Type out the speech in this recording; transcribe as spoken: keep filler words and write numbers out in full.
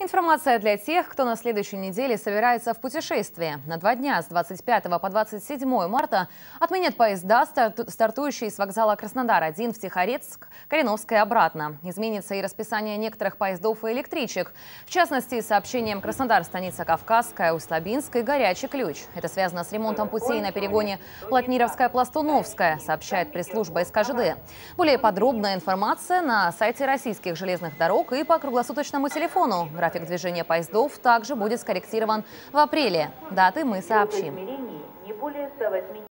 Информация для тех, кто на следующей неделе собирается в путешествие. На два дня с двадцать пятого по двадцать седьмое марта отменят поезда, стартующие с вокзала Краснодар-один в Тихорецк, Кореновское и обратно. Изменится и расписание некоторых поездов и электричек. В частности, сообщением Краснодар, станица Кавказская, Усть-Лабинск и Горячий Ключ. Это связано с ремонтом путей на перегоне Плотнировская-Пластуновская, сообщает пресс-служба эс ка жэ дэ. Более подробная информация на сайте российских железных дорог и по круглосуточному телефону. График движения поездов также будет скорректирован в апреле. Даты мы сообщим.